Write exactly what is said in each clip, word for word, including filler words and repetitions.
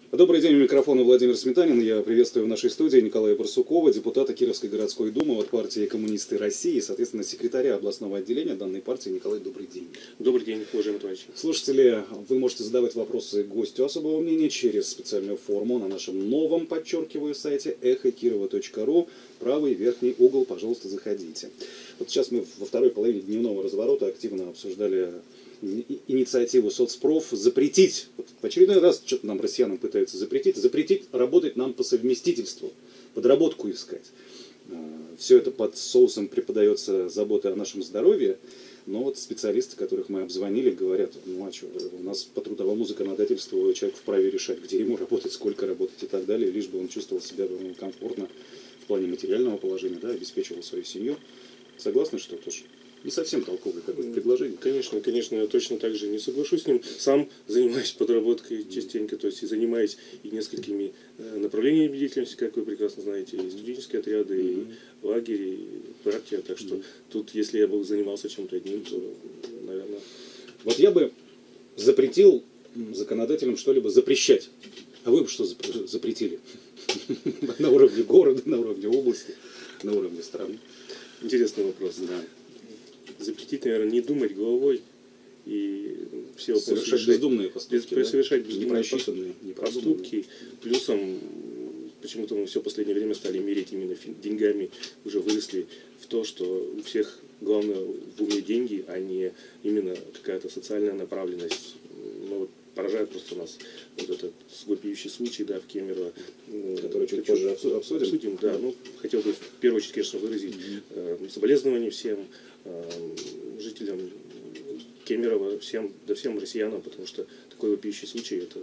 Добрый день, у микрофона Владимир Сметанин. Я приветствую в нашей студии Николая Барсукова, депутата Кировской городской думы от партии «Коммунисты России» и, соответственно, секретаря областного отделения данной партии. Николай, добрый день. Добрый день, уважаемый товарищ. Слушатели, вы можете задавать вопросы гостю особого мнения через специальную форму на нашем новом, подчеркиваю, сайте эхо кирова точка ру. Правый верхний угол, пожалуйста, заходите. Вот сейчас мы во второй половине дневного разворота активно обсуждали инициативу соцпроф запретить, вот в очередной раз что-то нам россиянам пытаются запретить, запретить работать нам по совместительству, подработку искать. Все это под соусом преподается забота о нашем здоровье, но вот специалисты, которых мы обзвонили, говорят, ну а что, у нас по трудовому законодательству человек вправе решать, где ему работать, сколько работать и так далее, лишь бы он чувствовал себя комфортно в плане материального положения, да, обеспечивал свою семью. Согласны, что тоже не совсем толковое какое-то предложение? Конечно, конечно, я точно так же не соглашусь с ним. Сам занимаюсь подработкой частенько, то есть и занимаюсь и несколькими направлениями деятельности, как вы прекрасно знаете, и студенческие отряды, mm-hmm. и лагерь, и партия. Так что mm-hmm. тут, если я бы занимался чем-то одним, то, наверное... Вот я бы запретил законодателям что-либо запрещать. А вы бы что запретили? На уровне города, на уровне области, на уровне страны. Интересный вопрос. Да. Запретить, наверное, не думать головой и все вопросы совершать бездумные поступки, без, да? совершать бездумные поступки. Плюсом, почему-то мы все последнее время стали мерить именно деньгами, уже выросли в то, что у всех главное в уме деньги, а не именно какая-то социальная направленность. Ну, вот поражает просто нас вот этот вопиющий случай, да, в Кемерово, который чуть позже обсудим. обсудим да. Ну, хотел бы в первую очередь, конечно, выразить mm-hmm. э, соболезнования всем э, жителям Кемерово, всем, да всем россиянам, потому что такой вопиющий случай, это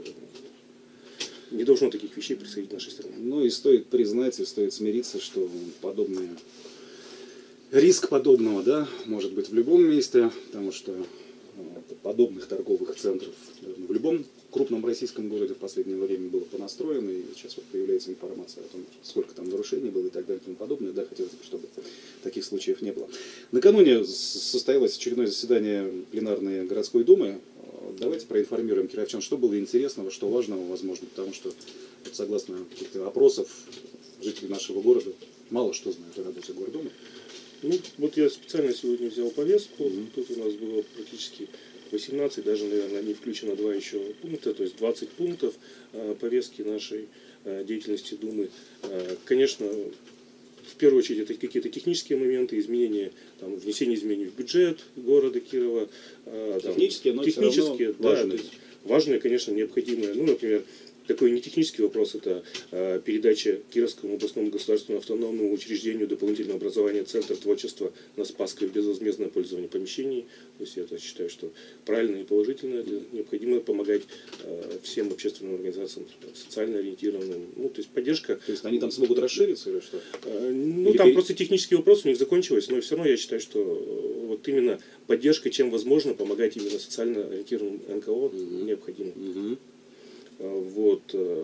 не должно таких вещей происходить в нашей стране. Ну и стоит признать, и стоит смириться, что подобные риск подобного, да, может быть в любом месте, потому что подобных торговых центров в любом крупном российском городе в последнее время было понастроено, и сейчас вот появляется информация о том, сколько там нарушений было и так далее и тому подобное. Да, хотелось бы, чтобы таких случаев не было. Накануне состоялось очередное заседание пленарной городской думы. Давайте проинформируем кировчан, что было интересного, что важного, возможно, потому что, вот, согласно каких-то опросов, жители нашего города мало что знают о работе гордумы. Ну, вот я специально сегодня взял повестку, mm-hmm. тут у нас было практически восемнадцать, даже, наверное, не включено два еще пункта, то есть двадцать пунктов э, повестки нашей э, деятельности Думы. Э, конечно, в первую очередь это какие-то технические моменты, изменения, там, внесение изменений в бюджет города Кирова. Э, технические, там, но технические, да, важные. То есть важные, конечно, необходимые. Ну, например, такой не технический вопрос, это э, передача Кировскому областному государственному автономному учреждению дополнительного образования Центр творчества на Спасской в безвозмездное пользование помещений. То есть я это считаю, что правильно и положительно. Это необходимо помогать э, всем общественным организациям, социально ориентированным. Ну, то есть поддержка. То есть они там смогут расшириться или что? Э, ну, или там перед... просто технический вопрос у них закончилось, но все равно я считаю, что вот именно поддержка, чем возможно, помогать именно социально ориентированным эн ка о mm-hmm. необходимо. Mm-hmm. Вот,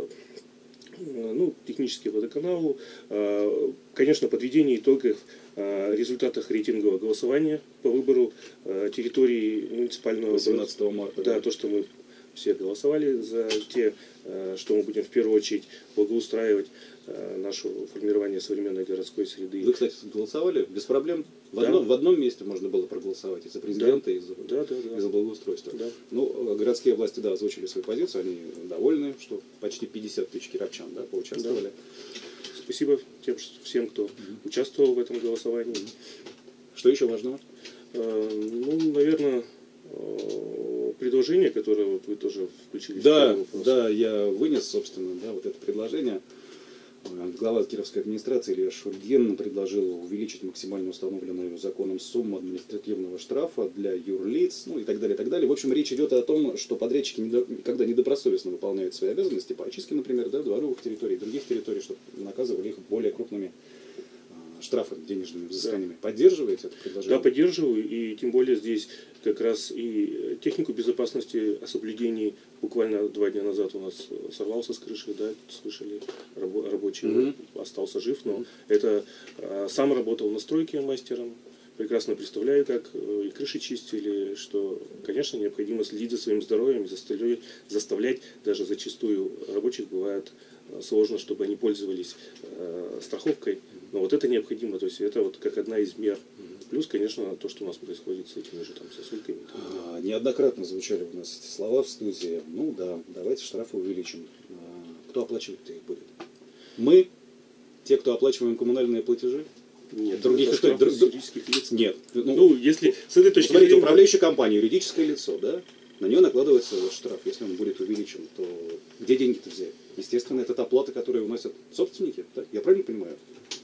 ну, технический водоканал, конечно, подведение итогов результатах рейтингового голосования по выбору территории муниципального восемнадцатого марта. Да, то, что мы все голосовали за те, что мы будем в первую очередь благоустраивать наше формирование современной городской среды. Вы, кстати, голосовали без проблем? В, да. одном, в одном месте можно было проголосовать и за президента, да. и за, да, да, да. и за благоустройство. Да. Ну, городские власти, да, озвучили свою позицию, они довольны, что почти пятьдесят тысяч кировчан, да, поучаствовали. Да. Спасибо тем, всем, кто mm-hmm. участвовал в этом голосовании. Mm-hmm. Что еще важного? Ну, наверное, предложение, которое вот вы тоже включили. Да, в да, я вынес, собственно, да, вот это предложение. Глава Кировской администрации Илья Шульгин предложил увеличить максимально установленную законом сумму административного штрафа для юрлиц, ну и так далее, и так далее. В общем, речь идет о том, что подрядчики, когда недобросовестно выполняют свои обязанности по очистке, например, да, дворовых территорий, других территорий, чтобы наказывали их более крупными штрафами, денежными взысканиями. Да. Поддерживаете это предложение? Да, поддерживаю. И тем более здесь как раз и технику безопасности о соблюдении буквально два дня назад у нас сорвался с крыши, да, слышали, рабочий mm-hmm. остался жив, но mm-hmm. это а, сам работал на стройке мастером, прекрасно представляю, как и крыши чистили, что, конечно, необходимо следить за своим здоровьем, заставлять, заставлять даже зачастую рабочих бывает сложно, чтобы они пользовались э, страховкой, но вот это необходимо, то есть это вот как одна из мер. Плюс, конечно, то, что у нас происходит с этими же там сосульками. А, неоднократно звучали у нас эти слова в студии. Ну да, давайте штрафы увеличим. А, кто оплачивать-то их будет? Мы, те, кто оплачиваем коммунальные платежи? Нет, других штрафы друг, с юридических лиц. Нет. Ну, ну, если с этой точки смотрите, зрения... управляющая компания, юридическое лицо, да? На нее накладывается штраф. Если он будет увеличен, то где деньги-то взять? Естественно, это та плата, которую вносят собственники. Да? Я правильно понимаю?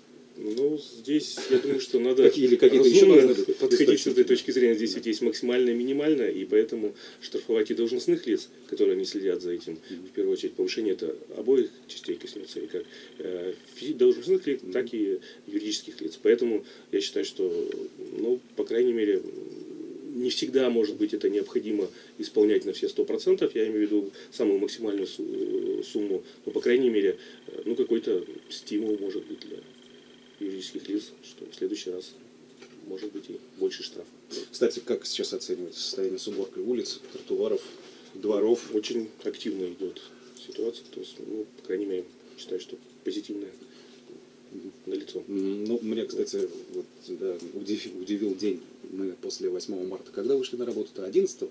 Ну, здесь, я думаю, что надо Какие, или какие-то еще разумно должны быть подходить с этой точки зрения. Здесь ведь есть максимальное, минимальное, и поэтому штрафовать и должностных лиц, которые не следят за этим, в первую очередь, повышение это обоих частей коснется, и как э, должностных лиц, так и юридических лиц. Поэтому я считаю, что, ну, по крайней мере, не всегда, может быть, это необходимо исполнять на все сто процентов, я имею в виду самую максимальную сумму, но, по крайней мере, ну, какой-то стимул может быть для юридических лиц, что в следующий раз может быть и больше штраф. Кстати, как сейчас оценивается состояние с уборкой улиц, тротуаров, дворов? Очень активно идет ситуация, то есть, ну, по крайней мере, считаю, что позитивная налицо. Ну, мне, кстати, вот, да, удивил, удивил день. Мы после восьмого марта, когда вышли на работу-то? одиннадцатого?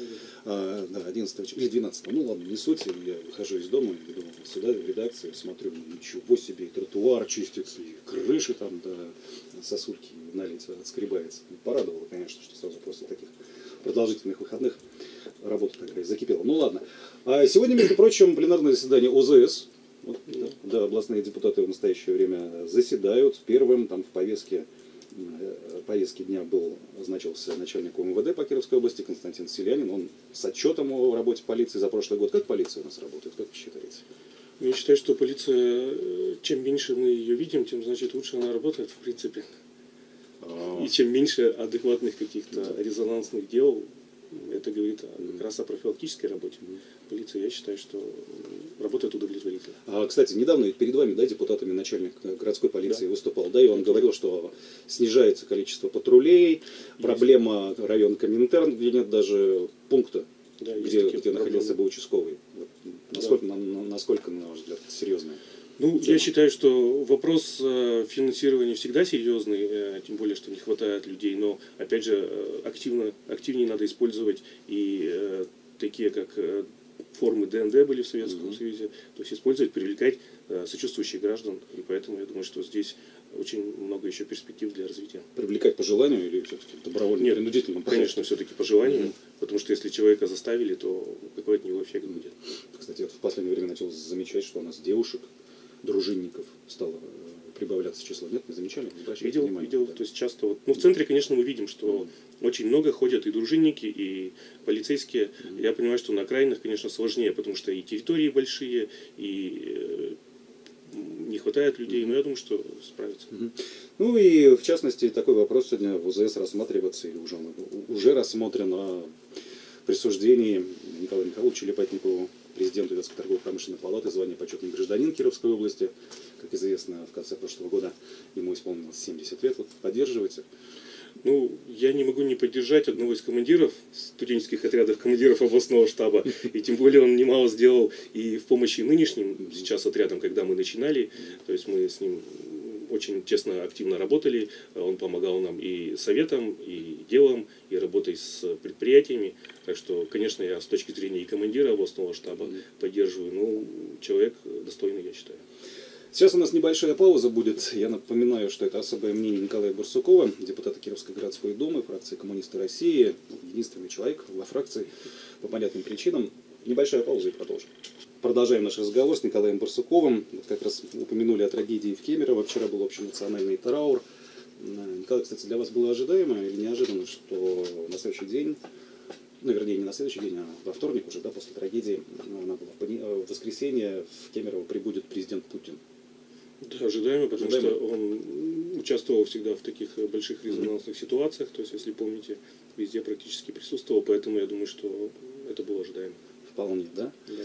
А, да, одиннадцатого или двенадцатого. Ну ладно, не суть. Я выхожу из дома, иду сюда, в редакцию, смотрю, ну, ничего себе, и тротуар чистится, и крыши там, да, сосульки налить отскребается. Порадовало, конечно, что сразу после таких продолжительных выходных работа такая закипела. Ну ладно. А сегодня, между прочим, пленарное заседание ОЗС. Вот, да, да, областные депутаты в настоящее время заседают. Первым там в повестке, повестке дня был, значился начальник УМВД по Кировской области Константин Селянин. Он с отчетом о работе полиции за прошлый год. Как полиция у нас работает? Как вы считаете? Я считаю, что полиция, чем меньше мы ее видим, тем, значит, лучше она работает, в принципе. И чем меньше адекватных каких-то резонансных дел, это говорит как раз о профилактической работе. Полиция, я считаю, что работает удовлетворительно. А, кстати, недавно ведь перед вами, да, депутатами начальник городской полиции, да, выступал, да, и он говорил, что снижается количество патрулей, есть. Проблема район Коминтерн, где нет даже пункта, да, где, где находился бы участковый. Вот, насколько, да. на, насколько, на ваш взгляд, серьезная? Ну, я считаю, что вопрос финансирования всегда серьезный, тем более, что не хватает людей, но, опять же, активно, активнее надо использовать и такие, как формы ДНД были в Советском mm-hmm. Союзе, то есть использовать, привлекать сочувствующих граждан, и поэтому я думаю, что здесь очень много еще перспектив для развития. Привлекать по желанию или все-таки добровольно, Нет, принудительно? Конечно, все-таки по желанию, mm-hmm. потому что если человека заставили, то какой от него эффект будет. Кстати, я в последнее время начал замечать, что у нас девушек, дружинников стало прибавляться число. Нет, не замечали? Не видел, внимания, видел. да. То есть часто вот, ну, в центре, конечно, мы видим, что mm-hmm. очень много ходят и дружинники, и полицейские. Mm-hmm. Я понимаю, что на окраинах, конечно, сложнее, потому что и территории большие, и э, не хватает людей, mm-hmm. но я думаю, что справятся. Mm-hmm. Ну и в частности такой вопрос сегодня в УЗС рассматривается, или уже, уже рассмотрен о присуждении Николаю Михайловичу Лепатникову, президенту Вятской торгово-промышленной палаты, звание почетный гражданин Кировской области. Как известно, в конце прошлого года ему исполнилось семьдесят лет. Вот поддерживаете? Ну, я не могу не поддержать одного из командиров студенческих отрядов, командиров областного штаба. И тем более он немало сделал и в помощи нынешним сейчас отрядам, когда мы начинали. То есть мы с ним очень честно, активно работали. Он помогал нам и советом, и делом, и работой с предприятиями. Так что, конечно, я с точки зрения и командира областного штаба mm-hmm. поддерживаю. Ну, человек достойный, я считаю. Сейчас у нас небольшая пауза будет. Я напоминаю, что это особое мнение Николая Барсукова, депутата Кировской городской думы, фракции «Коммунисты России», единственный человек во фракции по понятным причинам. Небольшая пауза и продолжим. Продолжаем наш разговор с Николаем Барсуковым. Вот как раз упомянули о трагедии в Кемерово. Вчера был общенациональный траур. Николай, кстати, для вас было ожидаемо или неожиданно, что на следующий день, ну, вернее, не на следующий день, а во вторник уже, да, после трагедии, она была, в воскресенье в Кемерово прибудет президент Путин? Да, ожидаемо, потому ожидаемо. что он участвовал всегда в таких больших резонансных mm-hmm. ситуациях, то есть, если помните, везде практически присутствовал, поэтому я думаю, что это было ожидаемо. Вполне, да? Да.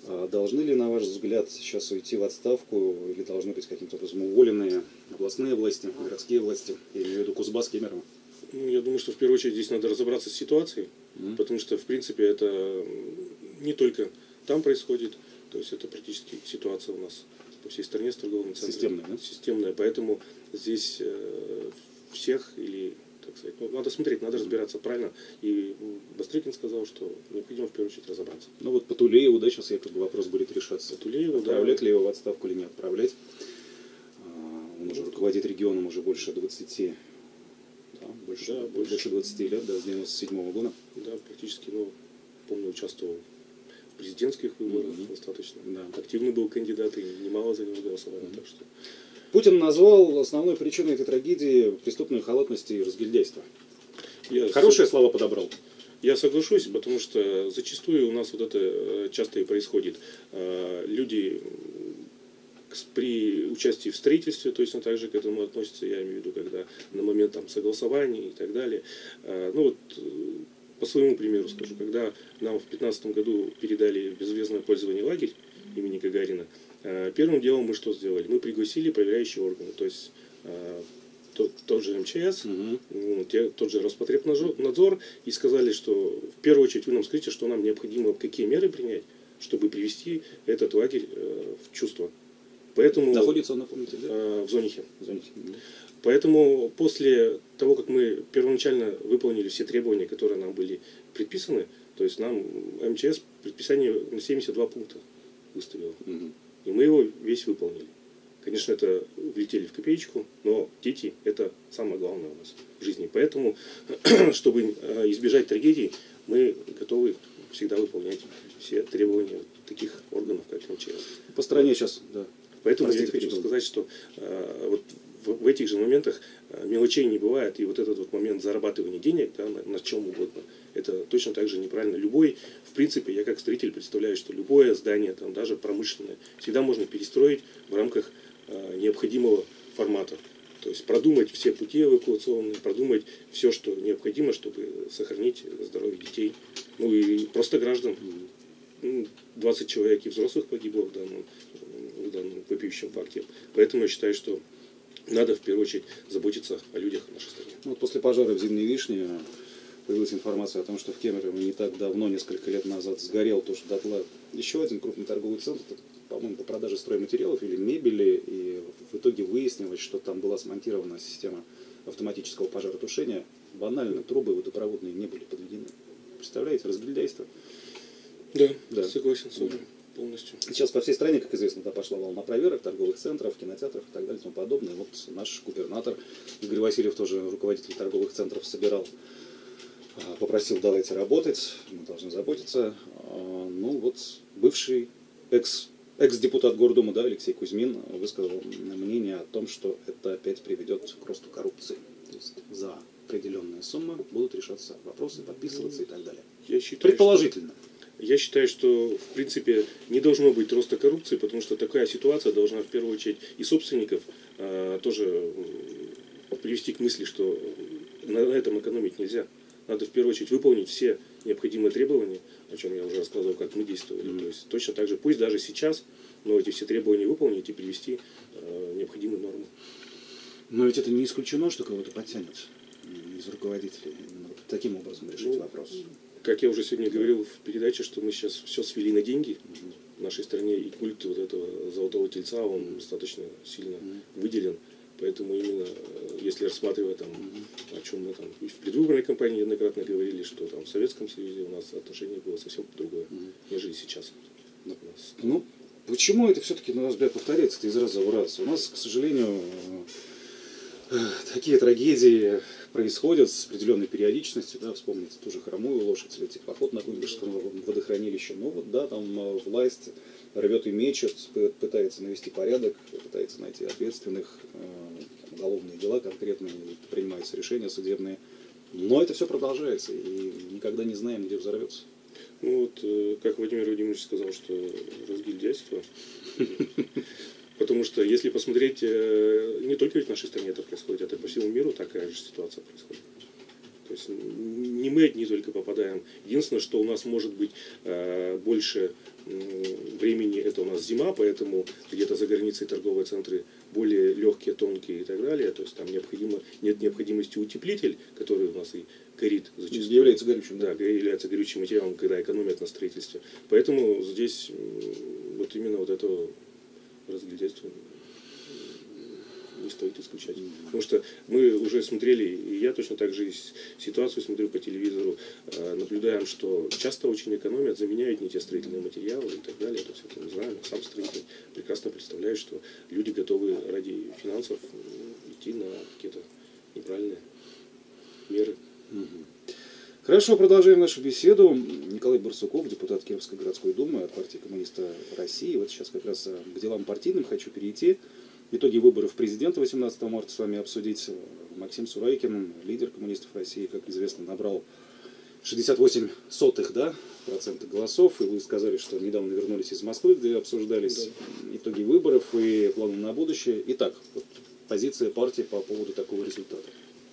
А должны ли, на ваш взгляд, сейчас уйти в отставку или должны быть каким-то образом уволены областные власти, городские власти, я имею в виду Кузбасс, Кемерово? Ну, я думаю, что в первую очередь здесь надо разобраться с ситуацией, mm-hmm. потому что, в принципе, это не только там происходит, то есть это практически ситуация у нас по всей стране с торговыми центрами. Системная, да? Системная, поэтому здесь э, всех или, так сказать, ну, надо смотреть, надо разбираться правильно. И Бастрыкин сказал, что необходимо в первую очередь разобраться. Ну вот по Тулееву, да, сейчас якобы вопрос будет решаться. По Тулееву, отправлять да. ли его в отставку или не отправлять. Он уже руководит регионом уже больше двадцати, да, больше, да, больше. больше двадцати лет, да, с девяносто седьмого года. Да, практически, ну, помню, участвовал в президентских выборах mm-hmm. достаточно. Да. Активный был кандидат, и немало за него голосовали. Mm-hmm. Так что... Путин назвал основной причиной этой трагедии преступную халатность и разгильдяйство. Я Хорошие с... слова подобрал. Я соглашусь, потому что зачастую у нас вот это часто и происходит. Люди при участии в строительстве точно так же к этому относятся, я имею в виду, когда на момент там, согласования и так далее. Ну вот, по своему примеру скажу, когда нам в две тысячи пятнадцатом году передали в безвизное пользование лагерь имени Гагарина, первым делом мы что сделали? Мы пригласили проверяющие органы, то есть тот, тот же эм че эс, угу. те, тот же Роспотребнадзор, и сказали, что в первую очередь вы нам скажите, что нам необходимо, какие меры принять, чтобы привести этот лагерь в чувство. Поэтому, находится он, напомните, да? э, в Зонихе. В Зонихе. Поэтому после того, как мы первоначально выполнили все требования, которые нам были предписаны, то есть нам эм че эс предписание на семьдесят два пункта выставило. Угу. И мы его весь выполнили. Конечно, это влетели в копеечку, но дети – это самое главное у нас в жизни. Поэтому, чтобы избежать трагедий, мы готовы всегда выполнять все требования таких органов, как эм че эс. По стране сейчас, да. Поэтому Простите, я хочу перебыл. сказать, что э, вот в, в этих же моментах э, мелочей не бывает. И вот этот вот момент зарабатывания денег, да, на, на чем угодно, это точно так же неправильно. Любой, в принципе, я как строитель представляю, что любое здание, там, даже промышленное, всегда можно перестроить в рамках э, необходимого формата. То есть продумать все пути эвакуационные, продумать все, что необходимо, чтобы сохранить здоровье детей. Ну и просто граждан. двадцать человек и взрослых погибло в данном, в данном вопиющем факте. Поэтому я считаю, что надо в первую очередь заботиться о людях в нашей стране. Вот после пожара в Зимней Вишне появилась информация о том, что в Кемерово не так давно, несколько лет назад, сгорел то, что дотла еще один крупный торговый центр, по-моему, по продаже стройматериалов или мебели, и в итоге выяснилось, что там была смонтирована система автоматического пожаротушения. Банально трубы водопроводные не были подведены. Представляете, разгильдяйство. Да, да, согласен с вами полностью. Сейчас по всей стране, как известно, да, пошла волна проверок торговых центров, кинотеатров и так далее и тому подобное. Вот наш губернатор Игорь Васильев, тоже руководитель торговых центров, собирал, попросил, давайте работать, мы должны заботиться. Ну вот бывший экс, экс-депутат Гордумы, да, Алексей Кузьмин высказал мнение о том, что это опять приведет к росту коррупции. То есть за определенные суммы будут решаться вопросы, подписываться и так далее. Я считаю, предположительно. Что... Я считаю, что, в принципе, не должно быть роста коррупции, потому что такая ситуация должна, в первую очередь, и собственников э, тоже привести к мысли, что на этом экономить нельзя. Надо, в первую очередь, выполнить все необходимые требования, о чем я уже рассказывал, как мы действовали. Mm-hmm. То есть, точно так же, пусть даже сейчас, но эти все требования выполнить и привести э, необходимые нормы. Но ведь это не исключено, что кого-то подтянет из руководителей. Вот таким образом решить ну, вопрос. Как я уже сегодня говорил в передаче, что мы сейчас все свели на деньги. Mm-hmm. В нашей стране и культ вот этого золотого тельца, он mm-hmm. достаточно сильно mm-hmm. выделен. Поэтому именно, если рассматривать, там, mm-hmm. о чем мы там и в предвыборной кампании неоднократно говорили, что там в Советском Союзе у нас отношение было совсем другое, mm-hmm. нежели сейчас. Ну, ну, почему это все-таки, на наш взгляд, повторяется из раза в раз? У нас, к сожалению, такие трагедии происходят с определенной периодичностью, да, вспомните ту же хромую лошадь или теплоход на Куйбышевском водохранилище. Ну вот, да, там власть рвет и мечет, пытается навести порядок, пытается найти ответственных, э, уголовные дела конкретные, принимаются решения судебные. Но это все продолжается, и никогда не знаем, где взорвется. Ну вот, как Владимир Владимирович сказал, что разгильдяйство. Потому что, если посмотреть, не только в нашей стране это происходит, это по всему миру такая же ситуация происходит. То есть не мы одни только попадаем. Единственное, что у нас может быть больше времени это у нас зима, поэтому где-то за границей торговые центры более легкие, тонкие и так далее. То есть там необходимо, нет необходимости утеплитель, который у нас и горит зачастую. Является горючим. Да, является горючим материалом, когда экономят на строительстве. Поэтому здесь вот именно вот это разглядеть не стоит исключать. Потому что мы уже смотрели, и я точно так же ситуацию смотрю по телевизору, наблюдаем, что часто очень экономят, заменяют не те строительные материалы и так далее. То есть это мы знаем, сам строитель прекрасно представляет, что люди готовы ради финансов идти на какие-то неправильные меры. Хорошо, продолжаем нашу беседу. Николай Барсуков, депутат Кировской городской думы от партии Коммуниста России. Вот сейчас как раз к делам партийным хочу перейти. Итоги выборов президента восемнадцатого марта с вами обсудить. Максим Сурайкин, лидер коммунистов России, как известно, набрал шестьдесят восемь сотых, да, процента голосов. И вы сказали, что недавно вернулись из Москвы, где обсуждались да. итоги выборов и планы на будущее. Итак, вот позиция партии по поводу такого результата.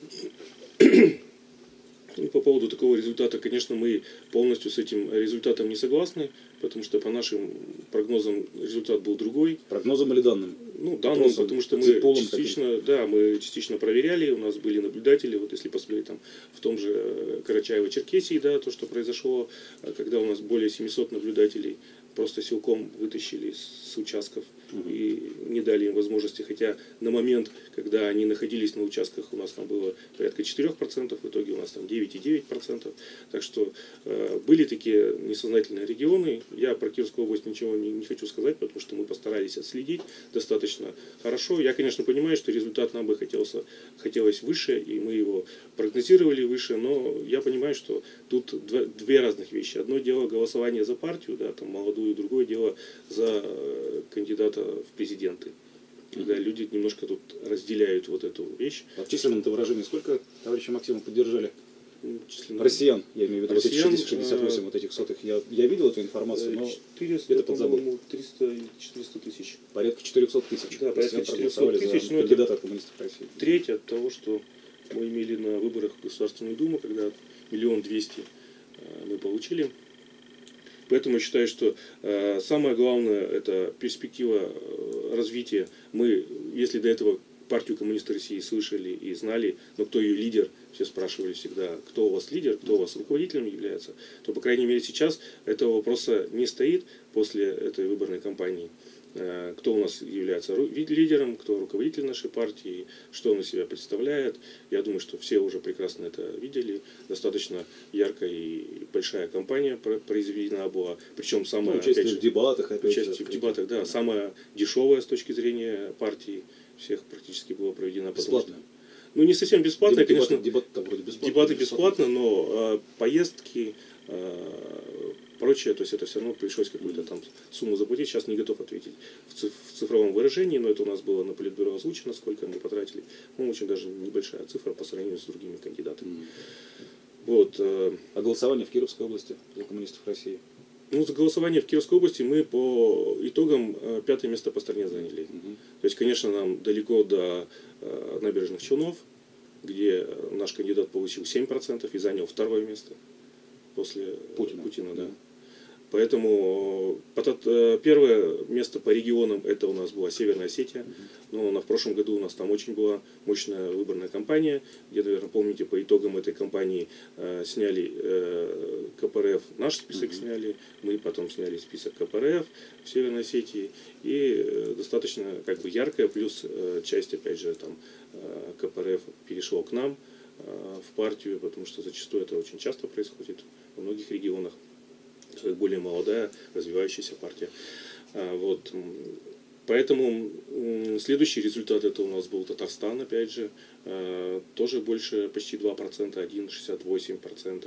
И по поводу такого результата, конечно, мы полностью с этим результатом не согласны, потому что по нашим прогнозам результат был другой. Прогнозам или данным? Ну, данным, потому что мы частично, да, мы частично проверяли, у нас были наблюдатели, вот если посмотреть там в том же Карачаево-Черкесии, да, то, что произошло, когда у нас более семисот наблюдателей просто силком вытащили с участков угу. и не дали им возможности, хотя на момент, когда они находились на участках, у нас там было порядка четыре процента, в итоге у нас там девять целых девять десятых процента. Так что э, были такие несознательные регионы. Я про Кировскую область ничего не, не хочу сказать, потому что мы постарались отследить достаточно хорошо. Я, конечно, понимаю, что результат нам бы хотелось, хотелось выше, и мы его прогнозировали выше, но я понимаю, что тут два, две разных вещи. Одно дело голосование за партию, да, там молодую, другое дело за кандидата в президенты. Когда люди немножко тут разделяют вот эту вещь. А в численном-то выражении сколько товарища Максима поддержали? Численно... Россиян, я имею в виду, Россиян, шестьдесят восемь а... вот этих сотых. Я, я видел эту информацию, но четыреста, это подзабыл. триста четыреста тысяч. Порядка четыреста тысяч. Да, порядка четыреста тысяч. За кандидата от коммунистов России. Треть от того, что мы имели на выборах в Государственную Думу, когда миллион двести мы получили. Поэтому я считаю, что э, самое главное это перспектива э, развития. Мы, если до этого партию коммунистов России слышали и знали, но кто ее лидер, все спрашивали всегда, кто у вас лидер, кто у вас руководителем является, то, по крайней мере, сейчас этого вопроса не стоит после этой выборной кампании. Кто у нас является лидером, кто руководитель нашей партии, что он из себя представляет. Я думаю, что все уже прекрасно это видели. Достаточно яркая и большая кампания произведена была. Причем самая... Ну, участие в дебатах, опять участие же. в дебатах, да. Самая дешевая с точки зрения партии. Всех практически было проведена. Бесплатно? Ну, не совсем бесплатно, дебаты, конечно. Дебаты, там вроде бесплатно. Дебаты бесплатно, но э, поездки... Э, прочее, то есть это все равно пришлось какую-то там сумму заплатить. Сейчас не готов ответить в цифровом выражении, но это у нас было на политбюро озвучено, сколько мы потратили. Ну, очень даже небольшая цифра по сравнению с другими кандидатами. Mm. Вот. А голосование в Кировской области для коммунистов России? Ну, за голосование в Кировской области мы по итогам пятое место по стране заняли. Mm-hmm. То есть, конечно, нам далеко до набережных Челнов, где наш кандидат получил семь процентов и занял второе место после Путина, Путина да. Поэтому первое место по регионам это у нас была Северная Осетия. Но в прошлом году у нас там очень была мощная выборная кампания. Где, наверное, помните, по итогам этой кампании э, сняли э, ка пэ эр эф, наш список uh-huh. сняли, мы потом сняли список ка пэ эр эф в Северной Осетии. И э, достаточно как бы яркая, плюс э, часть, опять же, там э, ка пэ эр эф перешло к нам э, в партию, потому что зачастую это очень часто происходит во многих регионах. Более молодая, развивающаяся партия. Вот. Поэтому следующий результат это у нас был Татарстан, опять же, тоже больше, почти два процента, один целых шестьдесят восемь сотых процента.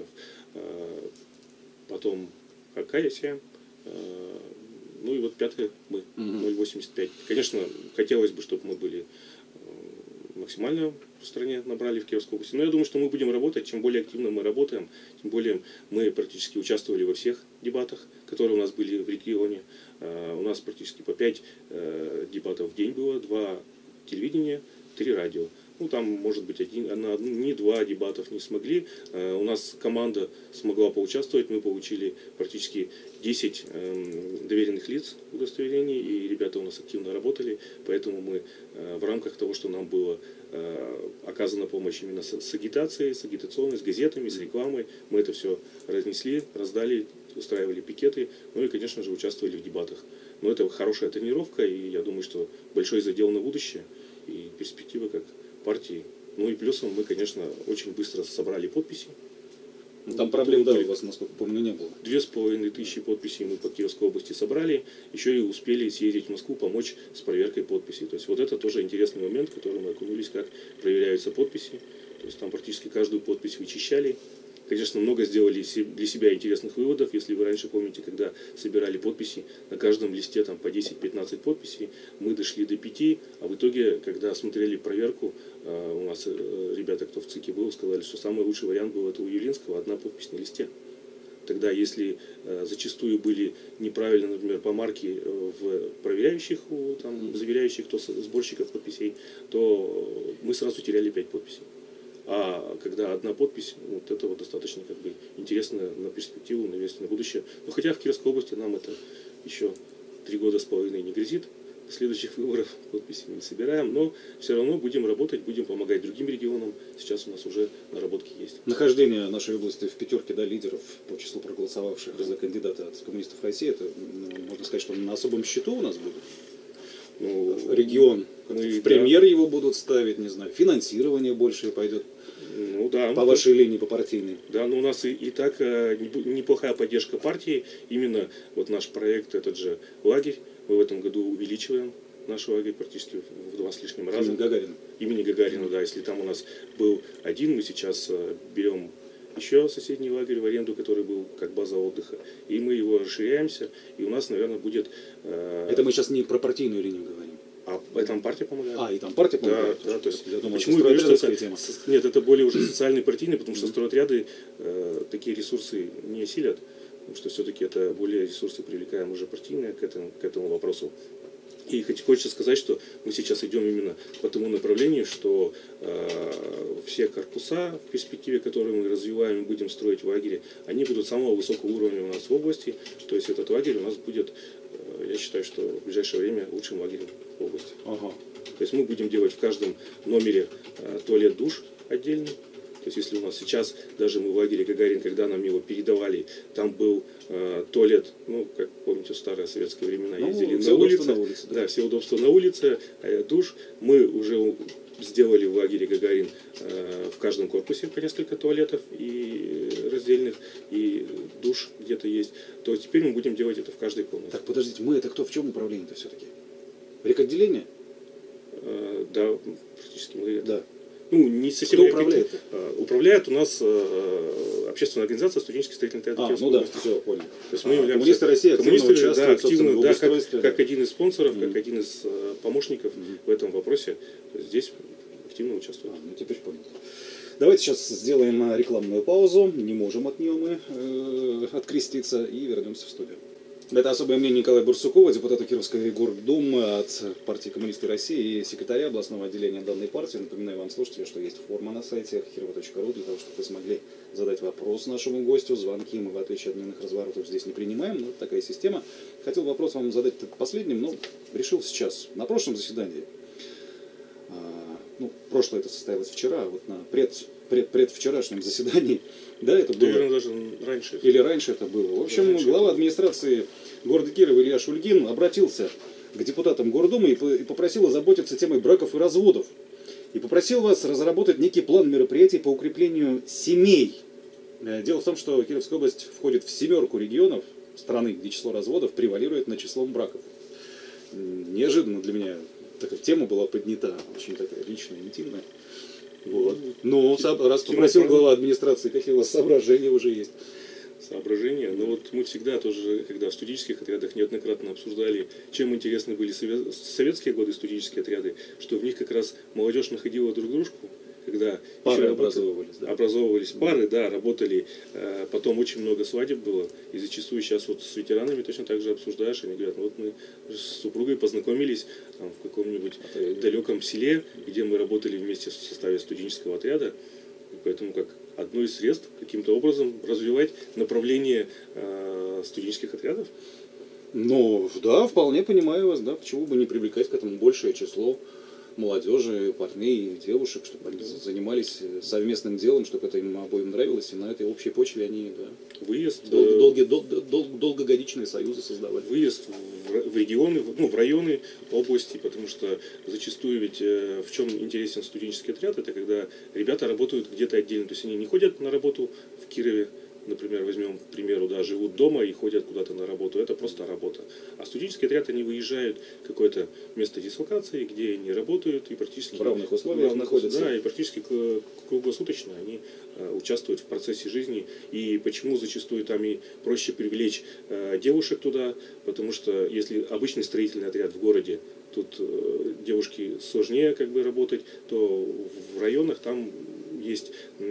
Потом Хакасия, ну и вот пятое мы, ноль целых восемьдесят пять сотых. Конечно, хотелось бы, чтобы мы были максимально в стране набрали в Кировской области. Но я думаю, что мы будем работать. Чем более активно мы работаем, тем более мы практически участвовали во всех дебатах, которые у нас были в регионе. У нас практически по пять дебатов в день было, два телевидения, три радио. Ну, там, может быть, один, на одну, ни два дебатов не смогли. У нас команда смогла поучаствовать. Мы получили практически десять доверенных лиц удостоверений, и ребята у нас активно работали. Поэтому мы в рамках того, что нам было оказана помощь именно с, с агитацией, с агитационной, с газетами, с рекламой, мы это все разнесли, раздали, устраивали пикеты, ну и, конечно же, участвовали в дебатах. Но это хорошая тренировка, и я думаю, что большой задел на будущее и перспектива как партии. Ну и плюсом мы, конечно, очень быстро собрали подписи. Там проблем, да, у вас, насколько помню, не было. Две с половиной тысячи подписей мы по Кировской области собрали, еще и успели съездить в Москву, помочь с проверкой подписей. То есть вот это тоже интересный момент, в который мы окунулись, как проверяются подписи. То есть там практически каждую подпись вычищали. Конечно, много сделали для себя интересных выводов. Если вы раньше помните, когда собирали подписи, на каждом листе там по десять-пятнадцать подписей, мы дошли до пяти, а в итоге, когда смотрели проверку, у нас ребята, кто в ЦИКе был, сказали, что самый лучший вариант был это у Явлинского, одна подпись на листе. Тогда, если зачастую были неправильно, например, помарки в проверяющих, там, заверяющих, кто сборщиков подписей, то мы сразу теряли пять подписей. А когда одна подпись, вот это вот достаточно как бы интересно на перспективу, на вес, на будущее. Но хотя в Кировской области нам это еще три года с половиной не грозит. До следующих выборов подписи мы не собираем, но все равно будем работать, будем помогать другим регионам. Сейчас у нас уже наработки есть. Нахождение нашей области в пятерке, да, лидеров по числу проголосовавших за кандидата от коммунистов России, это, ну, можно сказать, что на особом счету у нас будет? Ну, регион, мы, в премьер да. его будут ставить, не знаю, финансирование больше пойдет. Ну, да, по вашей линии, по партийной. Да, но у нас и, и так э, неплохая поддержка партии. Именно вот наш проект, этот же лагерь, мы в этом году увеличиваем наш лагерь практически в два с лишним раза. Имени Гагарина. Имени Гагарина, да. Если там у нас был один, мы сейчас э, берем еще соседний лагерь в аренду, который был как база отдыха. И мы его расширяемся, и у нас, наверное, будет... Э... Это мы сейчас не про партийную линию говорим. А и там партия помогает. А, и там партия помогает? Да, да, то есть, я думаю, почему я говорю, что это, тема. Нет, это более уже социальный партийный, потому что стройотряды э, такие ресурсы не осилят, потому что все-таки это более ресурсы привлекаем уже партийные к этому, к этому вопросу. И хочется сказать, что мы сейчас идем именно по тому направлению, что э, все корпуса в перспективе, которые мы развиваем и будем строить в лагере, они будут самого высокого уровня у нас в области. То есть этот лагерь у нас будет, э, я считаю, что в ближайшее время лучшим лагерем в области. Ага. То есть мы будем делать в каждом номере э, туалет-душ отдельный. То есть если у нас сейчас, даже мы в лагере Гагарин, когда нам его передавали, там был э, туалет, ну, как помните, в старые советские времена ну, ездили на улице, на улице да. да, все удобства на улице, э, душ. Мы уже сделали в лагере Гагарин э, в каждом корпусе по несколько туалетов и раздельных, и душ где-то есть. То теперь мы будем делать это в каждой комнате. Так, подождите, мы это кто, в чем управление-то все-таки? Рекотделение? Э, да, практически мы... Да. Ну, не совсем Кто управляет? Uh, управляет у нас uh, общественная организация студенческий строительный театр. А, ну да, все, понял. То есть мы а, коммунисты России активно участвуют, да, активно, в да, как, да. как один из спонсоров, mm-hmm. как один из uh, помощников mm-hmm. в этом вопросе. Здесь активно участвуют. А, ну теперь понял. Давайте сейчас сделаем рекламную паузу. Не можем от нее мы э, откреститься и вернемся в студию. Это особое мнение Николая Барсукова, депутата Кировской гордумы от партии коммунисты России и секретаря областного отделения данной партии. Напоминаю вам, слушатели, что есть форма на сайте кирова точка ру для того, чтобы вы смогли задать вопрос нашему гостю. Звонки мы, в отличие от дневных разворотов, здесь не принимаем, но такая система. Хотел вопрос вам задать последним, но решил сейчас. На прошлом заседании, а, ну, прошлое это состоялось вчера, а вот на пред, пред, предвчерашнем заседании, да, это было... Наверное, даже раньше. Или раньше это было. В общем, раньше глава администрации города Кирова Илья Шульгин обратился к депутатам Гордумы и попросил озаботиться темой браков и разводов. И попросил вас разработать некий план мероприятий по укреплению семей. Дело в том, что Кировская область входит в семерку регионов страны, где число разводов превалирует над числом браков. Неожиданно для меня такая тема была поднята, очень такая личная, интимная. Вот. Но раз попросил глава администрации, какие у вас соображения уже есть? Соображения. Но вот мы всегда тоже, когда в студенческих отрядах неоднократно обсуждали, чем интересны были советские годы студенческие отряды, что в них как раз молодежь находила друг дружку, когда пары еще образовывались, да? образовывались пары, да, работали, потом очень много свадеб было, и зачастую сейчас вот с ветеранами точно так же обсуждаешь, они говорят, ну вот мы с супругой познакомились там, в каком-нибудь далеком селе, где мы работали вместе в составе студенческого отряда, и поэтому как одно из средств каким-то образом развивать направление э, студенческих отрядов. Ну, да, вполне понимаю вас, да, почему бы не привлекать к этому большее число молодежи, парней, девушек, чтобы они занимались совместным делом, чтобы это им обоим нравилось, и на этой общей почве они, да, выезд, дол- долги, дол- дол- долгогодичные союзы создавали. Выезд в, в регионы, ну, в районы области, потому что зачастую ведь э, в чем интересен студенческий отряд, это когда ребята работают где-то отдельно, то есть они не ходят на работу в Кирове, например, возьмем, к примеру, да, живут дома и ходят куда-то на работу, это просто работа. А студенческий отряд, они выезжают в какое-то место дислокации, где они работают и практически... В равных условиях равных, находятся. Да, и практически круглосуточно они э, участвуют в процессе жизни. И почему зачастую там и проще привлечь э, девушек туда, потому что если обычный строительный отряд в городе, тут э, девушки сложнее как бы работать, то в районах там есть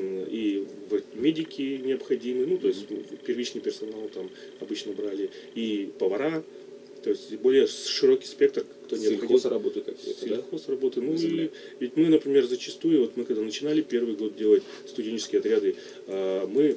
и медики необходимые, ну, то есть первичный персонал там обычно брали, и повара, то есть более широкий спектр, кто необходим. Сельхозработы какие-то, да? Сельхозработы. Ну, и, ведь мы, например, зачастую, вот мы когда начинали первый год делать студенческие отряды, мы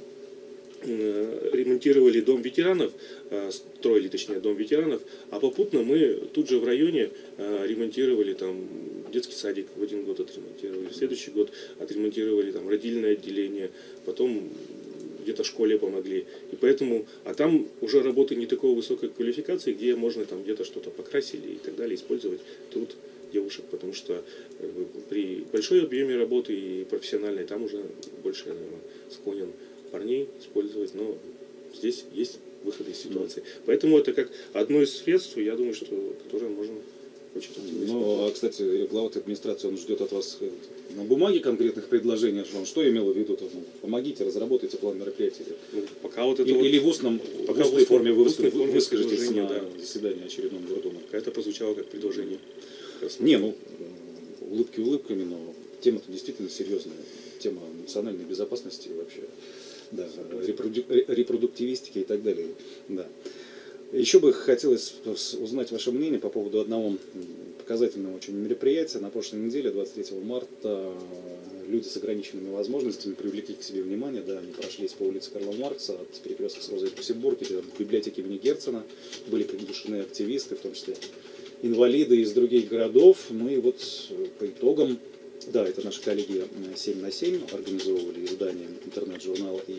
ремонтировали дом ветеранов, строили, точнее, дом ветеранов, а попутно мы тут же в районе ремонтировали там детский садик, в один год отремонтировали, в следующий год отремонтировали там родильное отделение, потом где-то в школе помогли. И поэтому, а там уже работы не такой высокой квалификации, где можно там где-то что-то покрасили и так далее, использовать труд девушек, потому что как бы, при большой объеме работы и профессиональной там уже больше, я, наверное, склонен парней использовать, но здесь есть выходы из ситуации. Поэтому это как одно из средств, я думаю, что которое можно очень активно использовать. Ну, а, кстати, глава администрации, он ждет от вас на бумаге конкретных предложений, что он что имел в виду? Ну, помогите, разработайте план мероприятий. Ну, пока вот это или, вот, или в устном, пока в устной в форме вы устной форме выскажетесь на да. заседании очередном Гордума. Это прозвучало как предложение. Не, ну, улыбки улыбками, но тема-то действительно серьезная. Тема национальной безопасности вообще. Да, репродук, репродуктивистики и так далее. Да. Еще бы хотелось узнать ваше мнение по поводу одного показательного очень мероприятия. На прошлой неделе, двадцать третьего марта, люди с ограниченными возможностями привлекли к себе внимание. Да, они прошлись по улице Карла Маркса от перекрестка с Розой Люксембург до библиотеки имени Герцена. Были приглашены активисты, в том числе инвалиды из других городов. Ну и вот по итогам, да, это наши коллеги семь на семь организовывали издание интернет-журнала и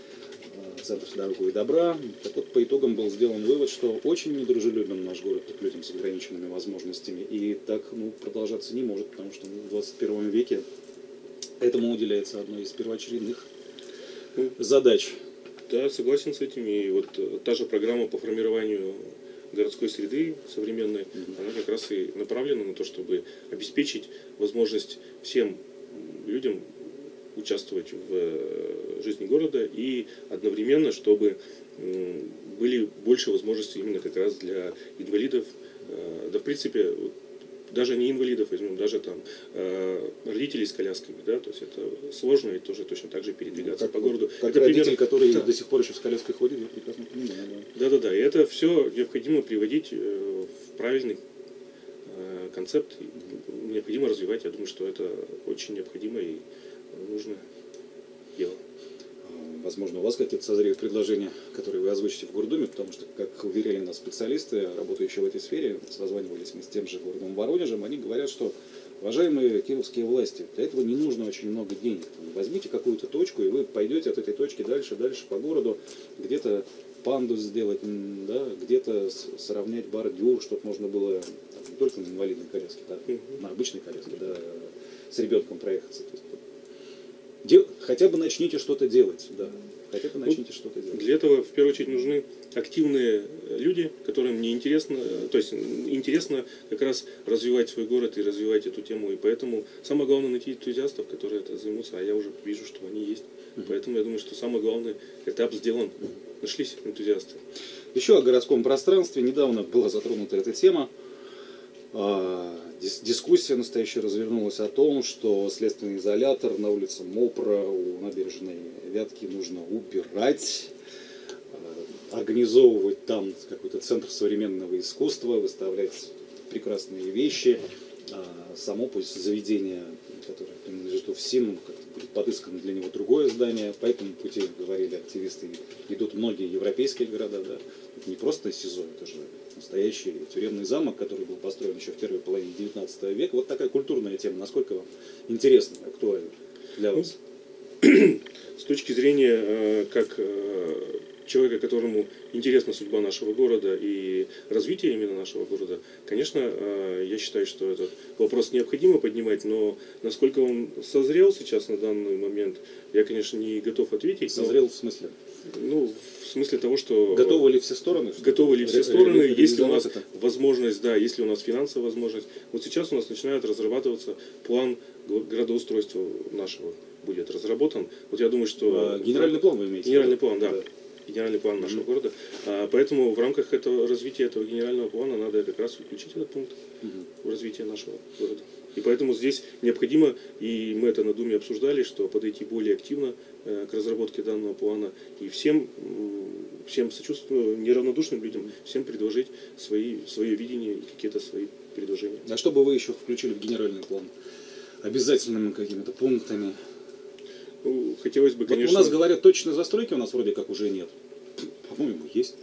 Центр «Дорогу и добра». Так вот, по итогам был сделан вывод, что очень недружелюбен наш город к людям с ограниченными возможностями. И так ну, продолжаться не может, потому что в двадцать первом веке этому уделяется одной из первоочередных задач. Да, согласен с этим. И вот та же программа по формированию городской среды современной, mm-hmm. она как раз и направлена на то, чтобы обеспечить возможность всем людям участвовать в жизни города и одновременно, чтобы были больше возможностей именно как раз для инвалидов, да в принципе даже не инвалидов возьмем, даже там родителей с колясками, да, то есть это сложно и тоже точно так же передвигаться как, по городу. Как это родитель, пример... который да. до сих пор еще с коляской ходит, я прекрасно понимаю. Да, да, да, и это все необходимо приводить в правильный концепт, необходимо развивать. Я думаю, что это очень необходимо и нужно дело. Возможно, у вас какие-то созреют предложения, которые вы озвучите в Гордуме, потому что, как уверяли нас специалисты, работающие в этой сфере, созванивались мы с тем же городом Воронежем, они говорят, что, уважаемые кировские власти, для этого не нужно очень много денег. Возьмите какую-то точку, и вы пойдете от этой точки дальше, дальше по городу, где-то пандус сделать, да, где-то сравнять бордюр, чтобы можно было там, не только на инвалидной коляске, да, на обычной коляске, да, с ребенком проехаться. То есть, Дел... Хотя бы начните что-то делать, да. Хотя бы начните ну, что-то делать. Для этого в первую очередь нужны активные люди, которым не интересно, то есть интересно как раз развивать свой город и развивать эту тему. И поэтому самое главное найти энтузиастов, которые это займутся, а я уже вижу, что они есть. Uh-huh. Поэтому я думаю, что самый главный этап сделан. Uh-huh. Нашлись энтузиасты. Еще о городском пространстве. Недавно была затронута эта тема. А, дис дискуссия настоящая развернулась о том, что следственный изолятор на улице Мопра у набережной Вятки нужно убирать, организовывать там какой-то центр современного искусства, выставлять прекрасные вещи. А само пусть заведение, которое принадлежит УФСИН, как-то будет подыскано для него другое здание. По этому пути, говорили активисты, идут многие европейские города. Да. Это не просто СИЗО, это же настоящий тюремный замок, который был построен еще в первой половине девятнадцатого века. Вот такая культурная тема. Насколько вам интересна, актуальна для вас? С точки зрения как человека, которому интересна судьба нашего города и развитие именно нашего города, конечно, я считаю, что этот вопрос необходимо поднимать, но насколько он созрел сейчас на данный момент, я, конечно, не готов ответить. Созрел в смысле? Ну, в смысле того, что... Готовы ли все стороны? Готовы ли все стороны, если у нас это? возможность, да, если у нас финансовая возможность. Вот сейчас у нас начинает разрабатываться план градоустройства нашего, будет разработан. Вот я думаю, что... А, генеральный план вы имеете? Генеральный план, да. да. Генеральный план mm-hmm. нашего города. А, поэтому в рамках этого развития этого генерального плана надо как раз включить этот пункт mm-hmm. в развитие нашего города. И поэтому здесь необходимо, и мы это на Думе обсуждали, что подойти более активно э, к разработке данного плана и всем, всем сочувствующим, неравнодушным людям, всем предложить свои, свое видение и какие-то свои предложения. А что бы вы еще включили в генеральный план? Обязательными какими-то пунктами? Ну, хотелось бы, конечно... Вот у нас говорят, точной застройки у нас вроде как уже нет. По-моему, есть.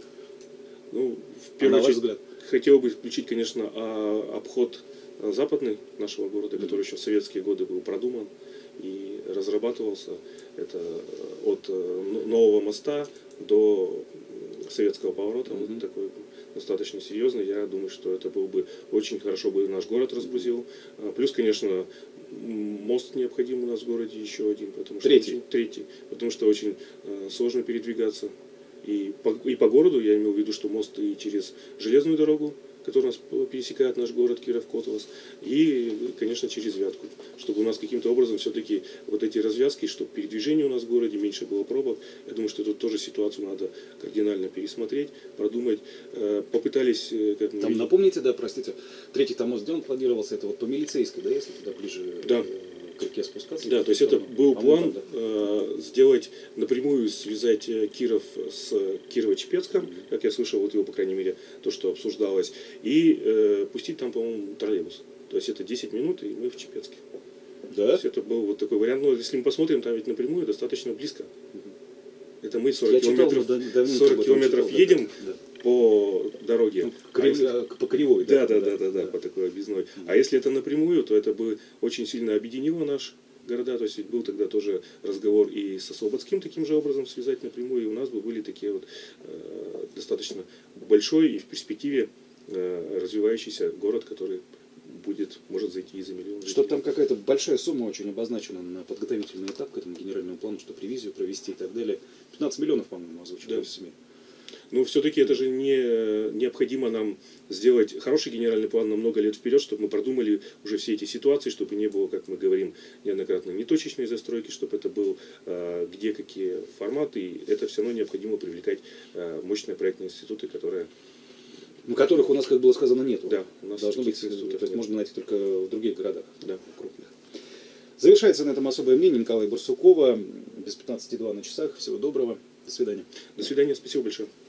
Ну, в первую а очередь, взгляд? хотел бы включить, конечно, обход западный нашего города, mm-hmm. который еще в советские годы был продуман и разрабатывался. Это от нового моста до советского поворота. Mm-hmm. Вот такой достаточно серьезный. Я думаю, что это был бы очень хорошо бы наш город разгрузил. Плюс, конечно, мост необходим у нас в городе еще один, потому что третий, очень, третий потому что очень э, сложно передвигаться и по, и по городу. Я имел в виду, что мост и через железную дорогу, которая нас пересекает наш город Киров-Котовос, и, конечно, через Вятку, чтобы у нас каким-то образом все-таки вот эти развязки, чтобы передвижение у нас в городе меньше было пробок. Я думаю, что тут тоже ситуацию надо кардинально пересмотреть, продумать. Попытались... Как там, видим... Напомните, да, простите, третий там мост, где он планировался, это вот по Милицейской, да, если туда ближе... Да. к реке спускаться? Да, то есть это был план да. э, сделать, напрямую связать Киров с Кирово-Чепецком, mm-hmm. как я слышал, вот его, по крайней мере, то, что обсуждалось, и э, пустить там, по-моему, троллейбус. То есть это десять минут, и мы в Чепецке. Да? То есть это был вот такой вариант. Но если мы посмотрим, там ведь напрямую достаточно близко. Mm-hmm. Это мы сорок километров, сорок километров читал, едем да. по дороге. Ну, крив... а если... По кривой. Да, да, да, да, да, да, по такой объездной. Mm-hmm. А если это напрямую, то это бы очень сильно объединило наш города. То есть был тогда тоже разговор и со Слободским таким же образом связать напрямую. И у нас бы были такие вот э, достаточно большой и в перспективе э, развивающийся город, который будет, может зайти и за миллион. Что там какая-то большая сумма очень обозначена на подготовительный этап к этому генеральному плану, чтобы ревизию провести и так далее. пятнадцать миллионов, по-моему, озвучили да. в СМИ. Но все-таки это же не необходимо нам сделать хороший генеральный план на много лет вперед, чтобы мы продумали уже все эти ситуации, чтобы не было, как мы говорим неоднократно, неточечной застройки, чтобы это был э, где какие форматы. И это все равно необходимо привлекать э, мощные проектные институты, которые... Ну, которых у нас, как было сказано, нет. Да, у нас должно быть, то есть нет. Можно найти только в других городах, да. крупных. Завершается на этом особое мнение Николая Барсукова. Без пятнадцати два на часах. Всего доброго. До свидания. До свидания. Спасибо большое.